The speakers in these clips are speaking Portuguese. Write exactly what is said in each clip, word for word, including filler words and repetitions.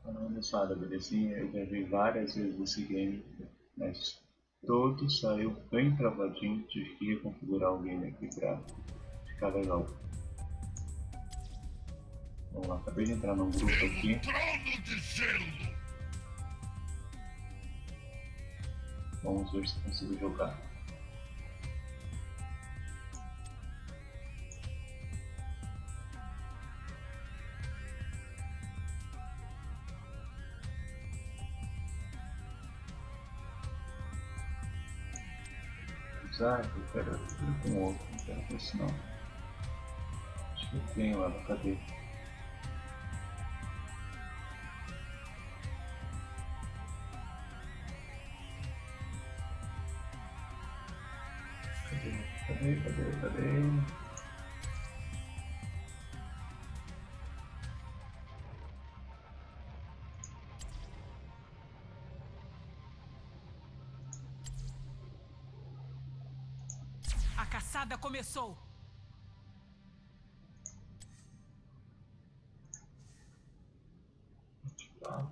Olha só, assim, eu gravei várias vezes esse game, mas todo saiu bem travadinho, tive que reconfigurar o game aqui pra ficar legal. Vamos lá, acabei de entrar num grupo aqui. Vamos ver se consigo jogar. Ah, eu quero ir com outro, não quero com esse não. Acho que eu tenho ela, cadê? Cadê, cadê, cadê, cadê? A caçada começou! Tá.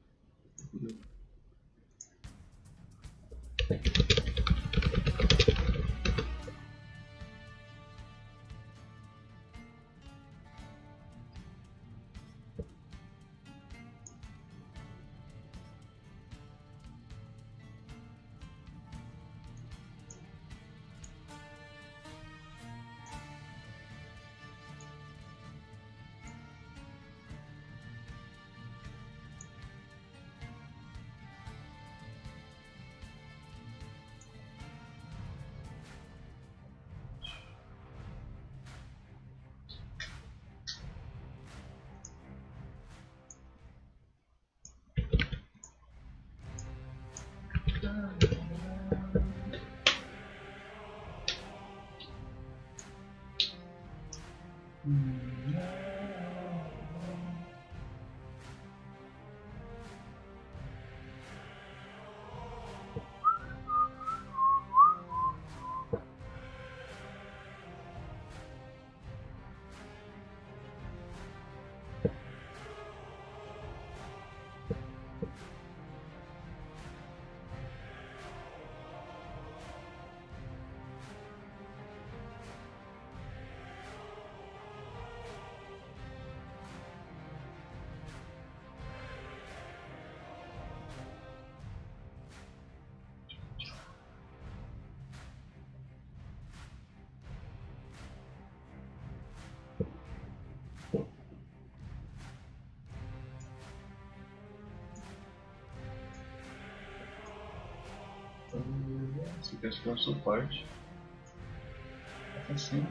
Esse aqui acho que é um suporte. Assim.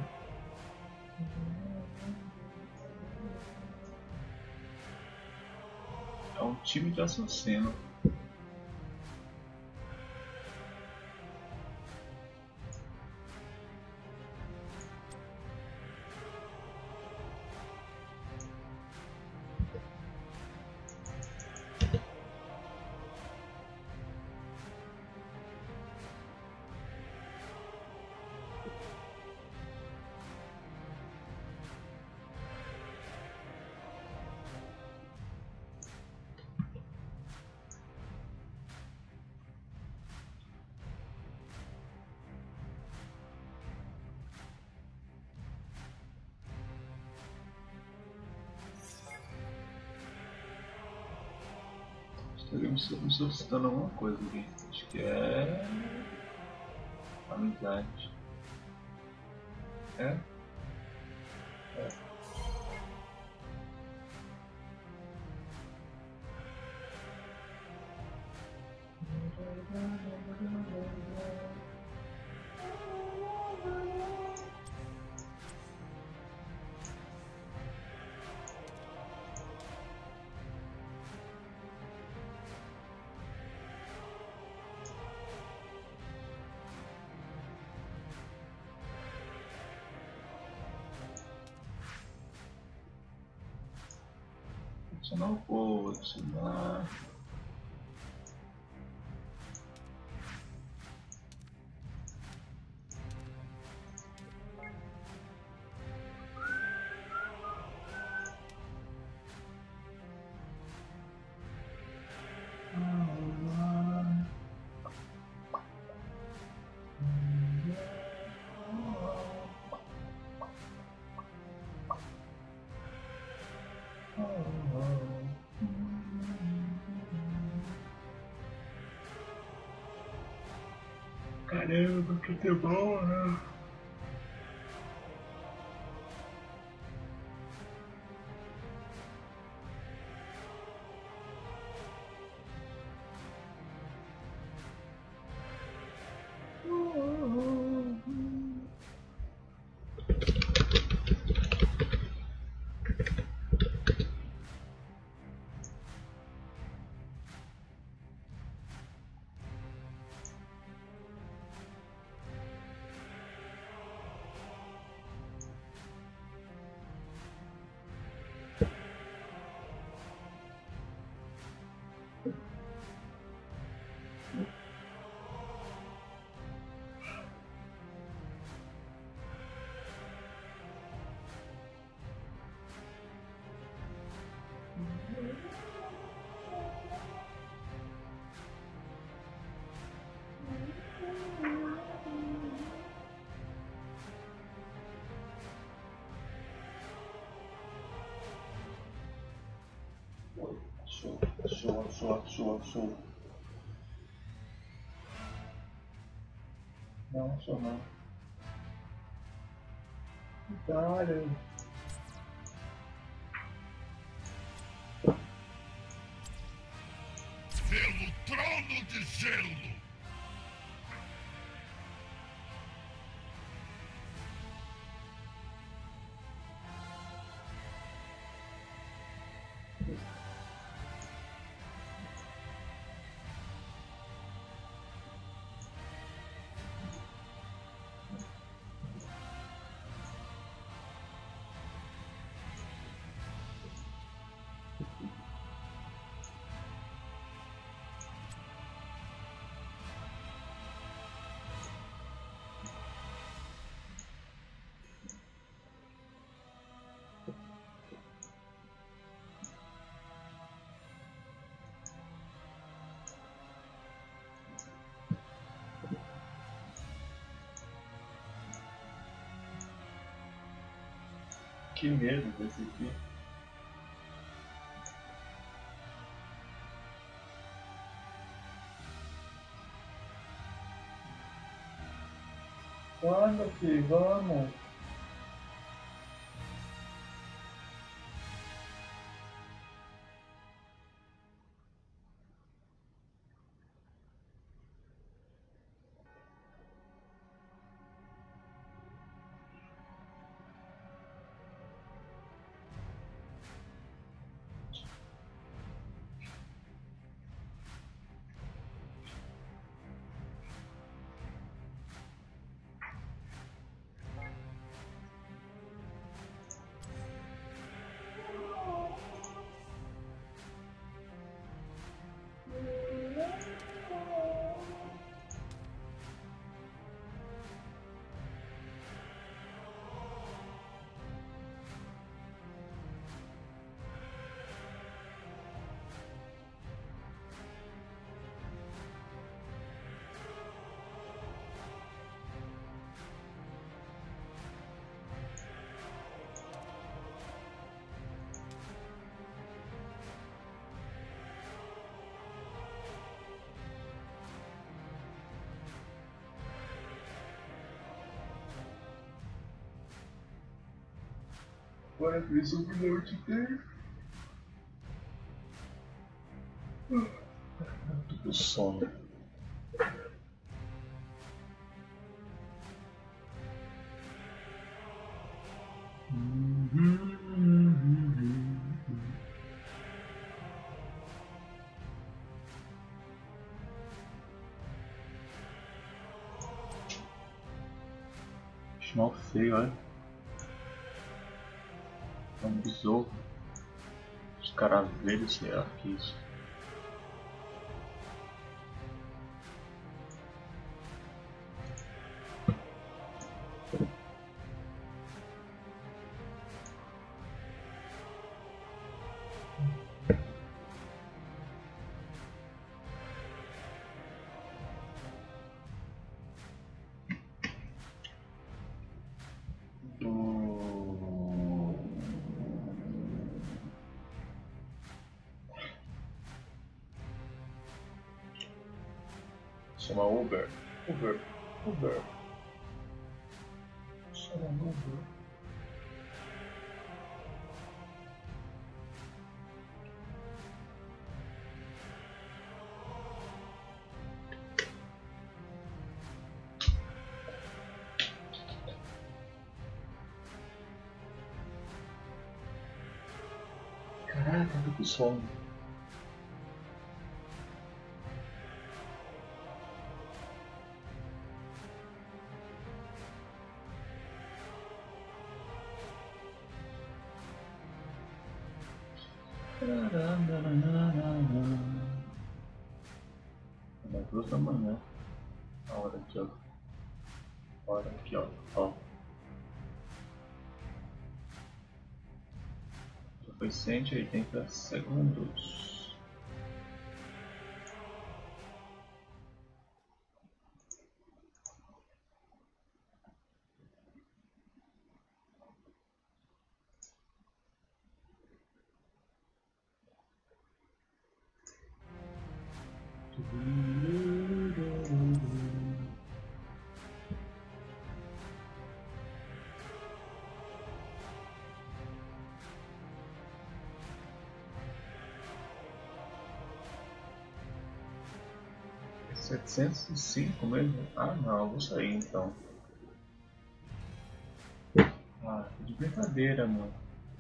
É um time de assassino. Estou solicitando alguma coisa aqui. Acho que é. Amizade. É? É. Adicionar o povo, adicionar. Caramba, que futebol, né? Show, show, show, show, show. Não, show não. Itália. Pelo trono de gelo! Que medo desse aqui. Vamos, filho, vamos. Agora fez um milhão de tempo. Tô com sono. Mal feio, olha. É um besouro. Os caraveiros, sei lá que isso. Chama Uber. Uber. Uber. Chama Uber. Caraca, eu tô com sono. É duas da manhã. A hora aqui, ó. A hora aqui, ó. Ó. Já foi cento e oitenta segundos. setecentos e cinco mesmo? Ah não, vou sair então. Ah, de brincadeira, mano.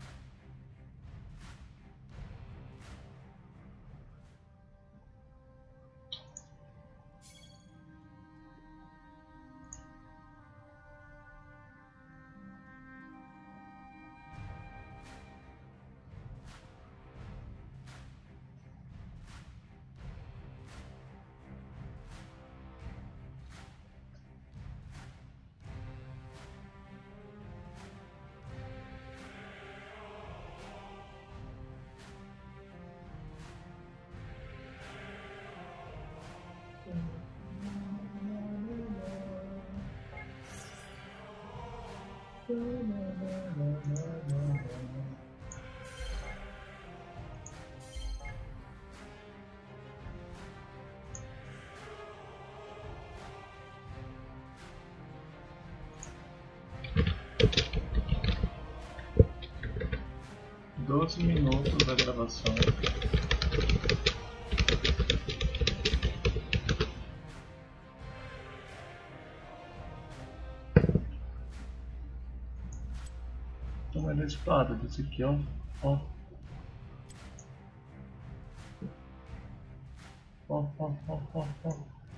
Doze minutos da gravação. Toma a espada desse aqui, ó. Ó. Ó, ó, ó, ó, ó.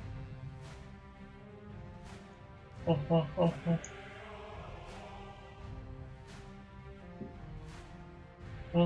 Ó, ó, ó, ó. Ó.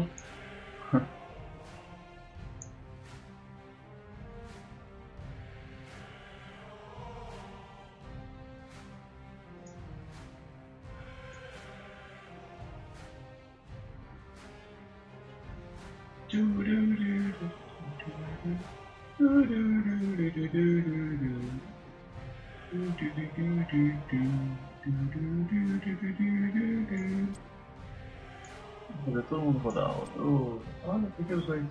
Vou fazer todo mundo rodar. Oh, olha, por que os dois?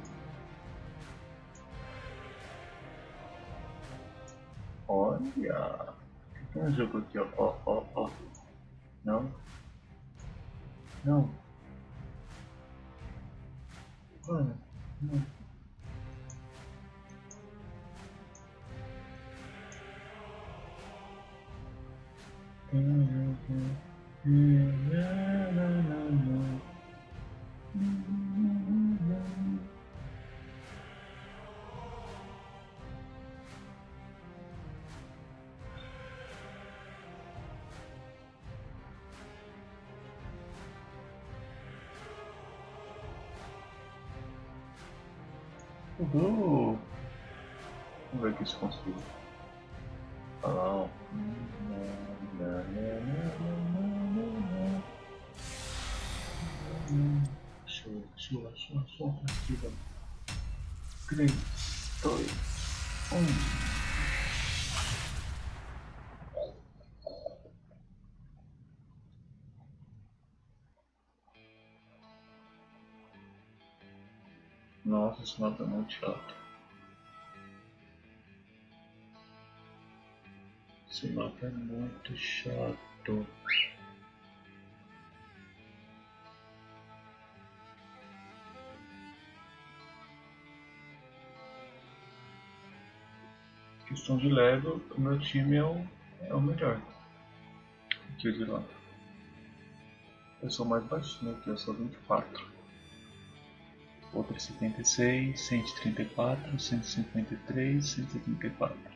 Olha, tem um jogo aqui, ó, ó, ó, ó. Não, não. Olha, não. Uhul. Vamos ver o que isso consigo. Ah, chuva, chuva, chuva, chuva, partida. três, dois, um. Nossa, esse mapa é muito chato. Esse mapa é muito chato. Questão de level, o meu time é o, é o melhor que o de lá. Eu sou mais baixinho aqui, eu sou vinte e quatro. Outro setenta e seis, cento e trinta e quatro, cento e cinquenta e três, cento e trinta e quatro.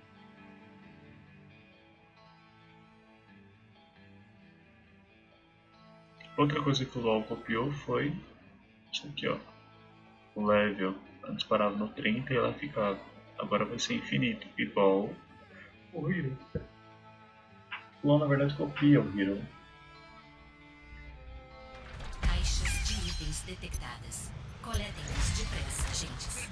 Outra coisa que o LoL copiou foi isso aqui, ó. O level antes parava no trinta e ela ficava. Agora vai ser infinito, igual o Hero. O LoL na verdade copia o Hero. Caixas de itens detectadas. Coletem-nos depressa, agentes.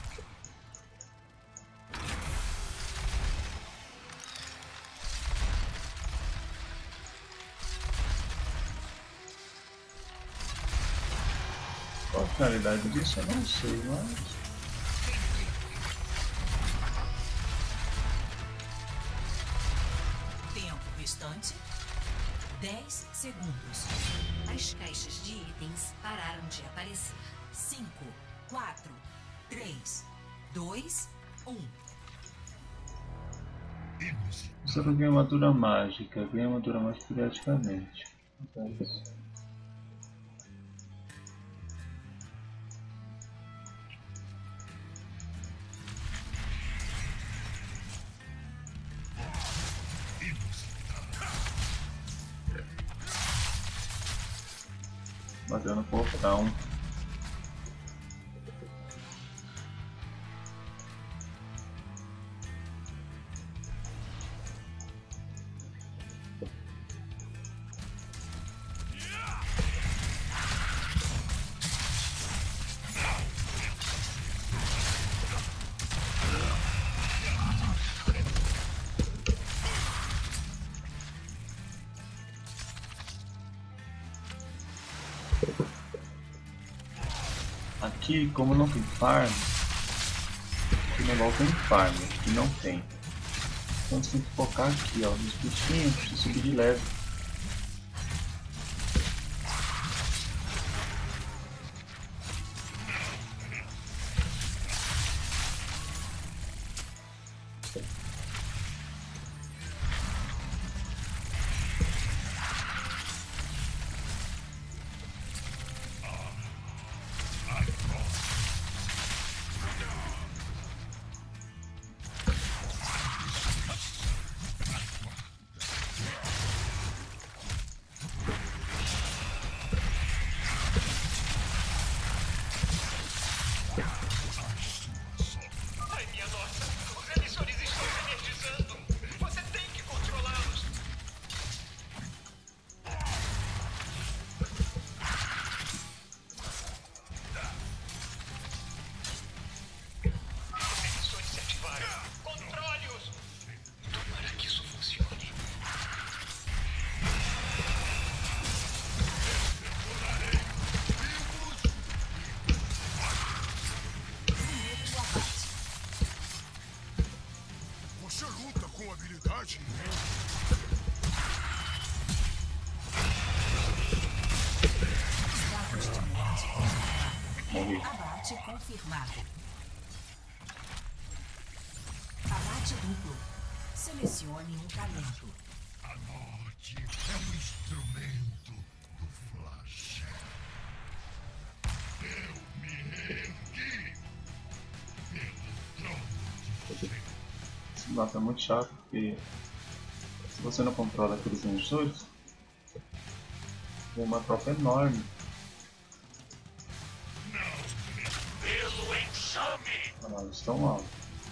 Qual a finalidade disso eu não sei, mas... Tempo restante: dez segundos. As caixas de itens pararam de aparecer. cinco, quatro, três, dois, um. Você vai ganhar armadura mágica, ganha armadura mágica periodicamente. Mas... bateu no portão. Aqui, como não tem farm, aqui no LoL tem farm, aqui não tem. Então você tem que focar aqui, ó, nos bichinhos para subir de level. Morri. Abate confirmado. Abate duplo. Selecione um talento. A morte é um instrumento do Flash. Eu me ergui pelo trono. Esse mapa é muito chato porque se você não controla aqueles injúrios, tem uma tropa enorme. Pelo enxame. Ah, eles estão lá.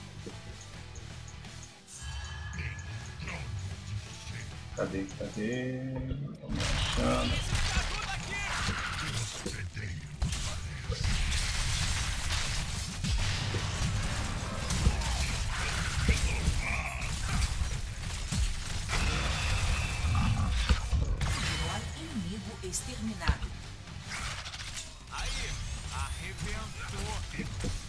Cadê? Cadê? Estão me achando. Inimigo exterminado. Aí, arrebentou.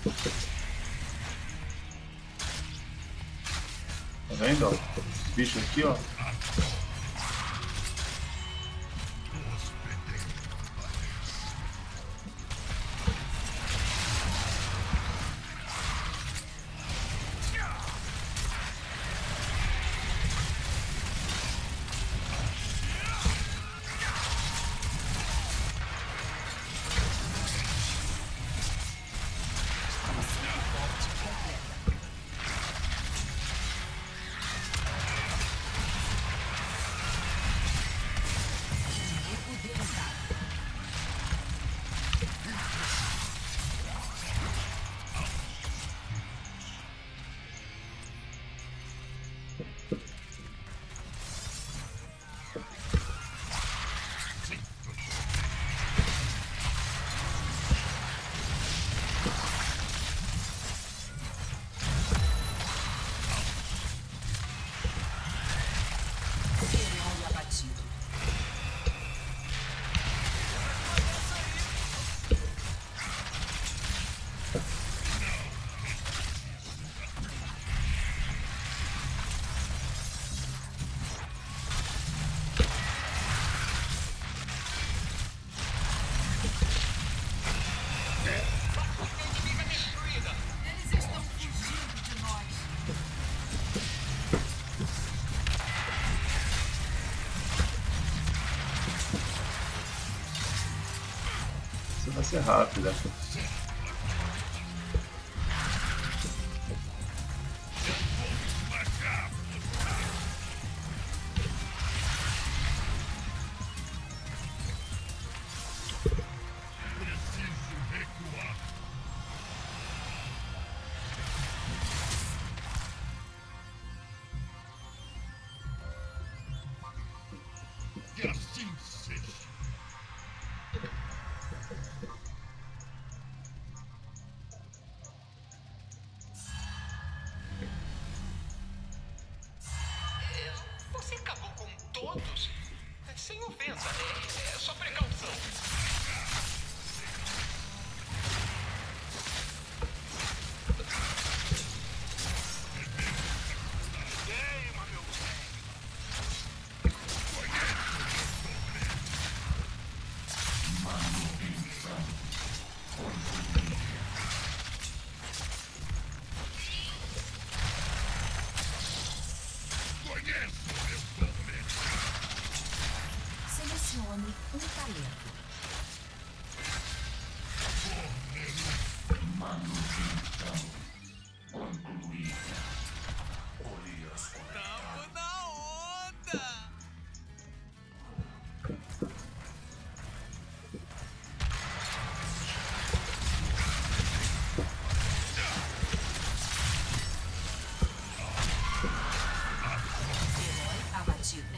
Tá vendo, ó? Os bichos aqui, ó. Vai ser rápida. Que assim seja. Você acabou com todos? Sem ofensa, é, é só precaução. Queima, meu Selecione um talento. Tamo na onda! Herói abatido.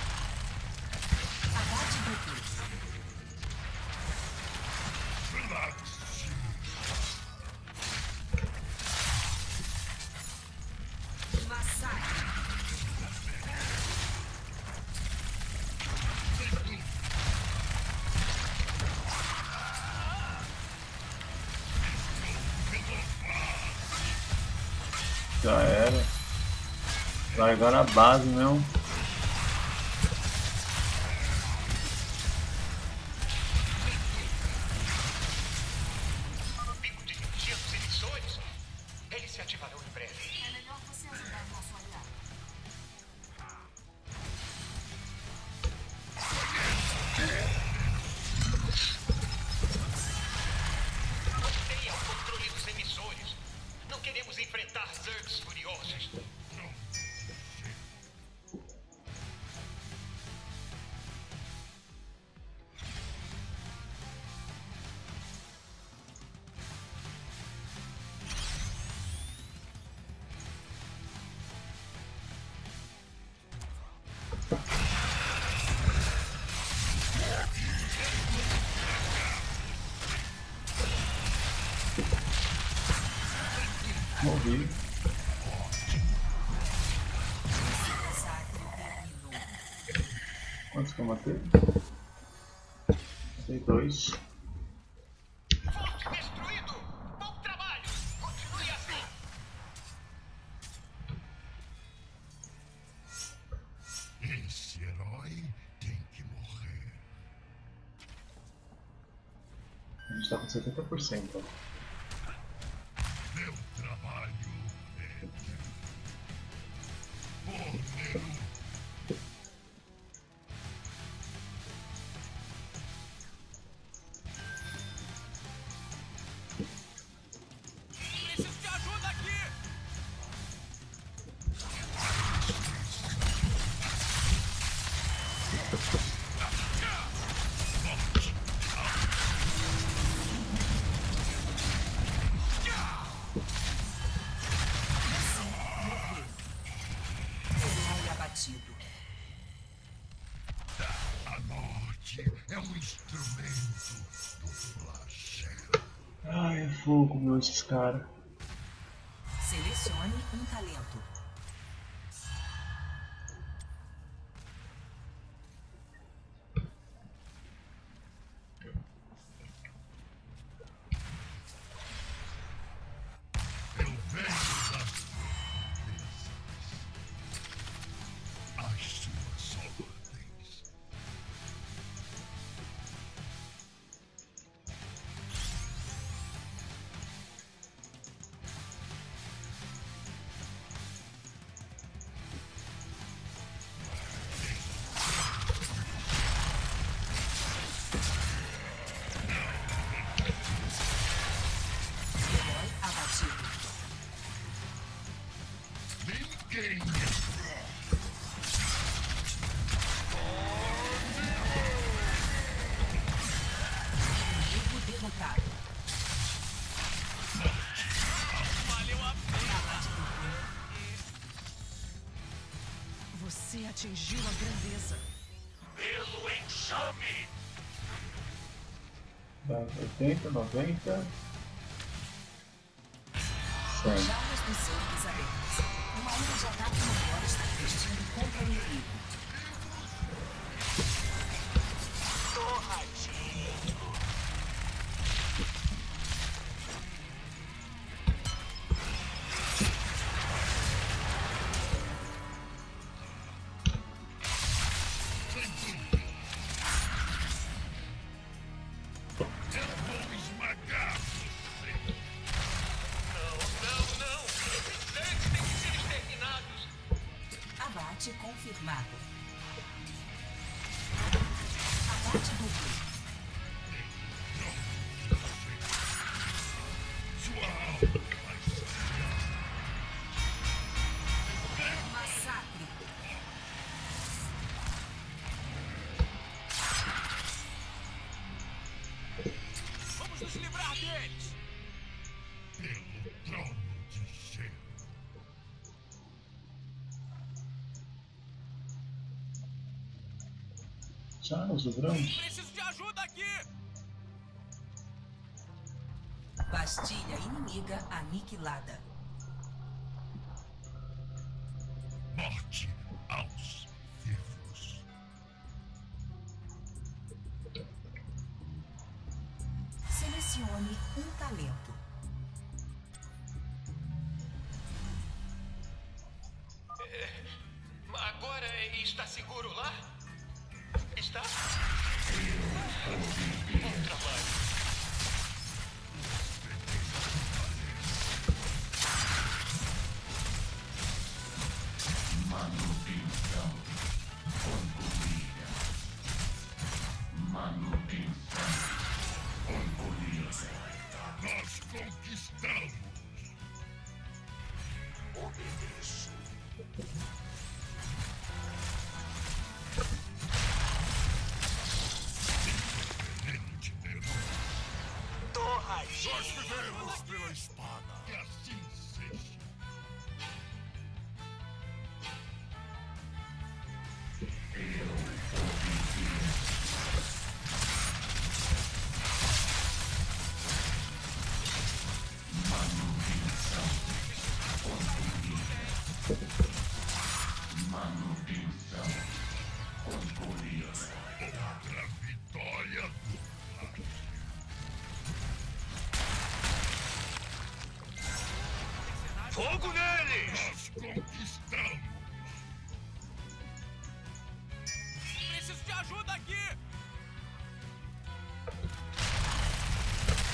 Abate duplo. Massacre. Já era. Largaram a base mesmo. Pico de energia dos emissores? Eles se ativarão em breve. É melhor você ajudar nosso aliado. Tenha o controle dos emissores. Não queremos enfrentar Zergs furiosos. Morri. Massacre terminou. Quantos que eu matei? Matei dois. Forte destruído! Bom trabalho! gente tá com setenta por cento. Meu trabalho é Borneo. Preciso de ajuda aqui! Herói abatido. A morte é um instrumento do flagelo. Ai, é fogo, meu, esses caras. Selecione um talento. Eu venho das profundezas. As suas ordens. Herói abatido. Ninguém Inimigo derrotado. Valeu a pena! Você atingiu a grandeza. pelo enxame. Vai, oitenta, noventa. cem. Jaulas dos sangues abertas. Uma onda de ataque maior está investindo contra o inimigo. Eu vou esmagar você. Não, não, não! Esses Zergs têm que ser exterminados! Abate confirmado. Abate duplo. Sua alma vai ser. Massacre. Vamos nos livrar deles! Pelo trono de gelo. Charles, o grande. Preciso de ajuda aqui! Bastilha inimiga aniquilada. Morte aos vivos. Selecione um talento. Agora está seguro lá? Está? Bom trabalho. Nós conquistamos. Obedeço. Veneno de medo. Torras! Nós vivemos pela espada. Que assim seja. Outra vitória do Flash. Fogo neles! Nós conquistamos. Preciso de ajuda aqui!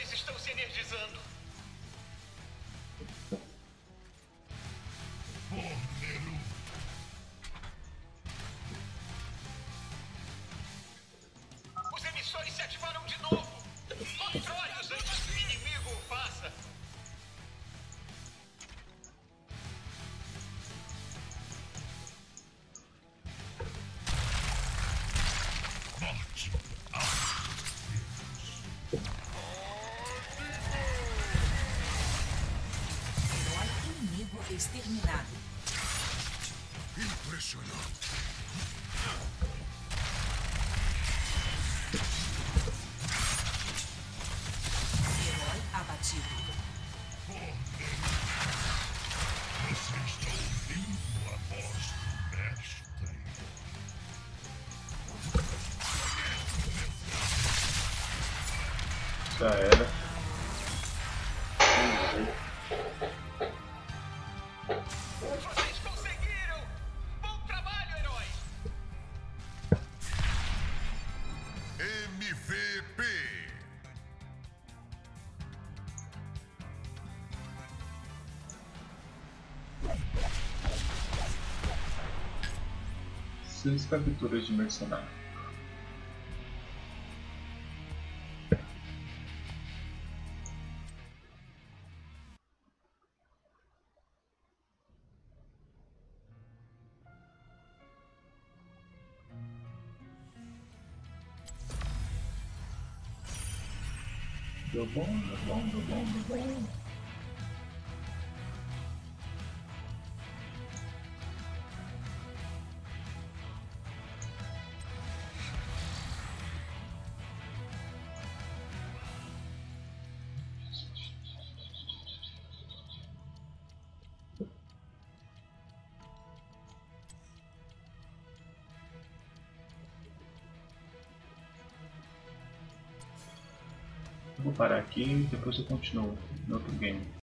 emissores estão se energizando. Forneiro. Os emissores se ativaram de novo. Controle-os antes que o inimigo o faça. Morte. Herói inimigo exterminado. Impressionante. Herói abatido. Você está ouvindo a voz do mestre. Já era. Vocês conseguiram! Bom trabalho, herói! M V P. Seis capturas de mercenário. Deu bom, deu bom, deu bom, deu bom. Vou parar aqui e depois eu continuo no outro game.